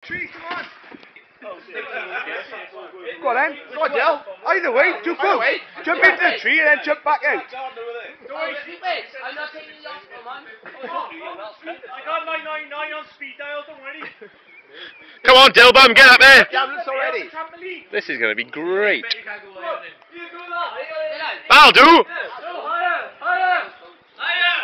tree, come on. Go on then. Go on, Dale. Either way, do both. Jump into the tree and then jump back out. I'm not taking the off, man. I got my 99 on speed dial, don't worry. Come on, Dilbum, get up there. Gamblers already. This is going to be great. You do that. That'll do. Higher.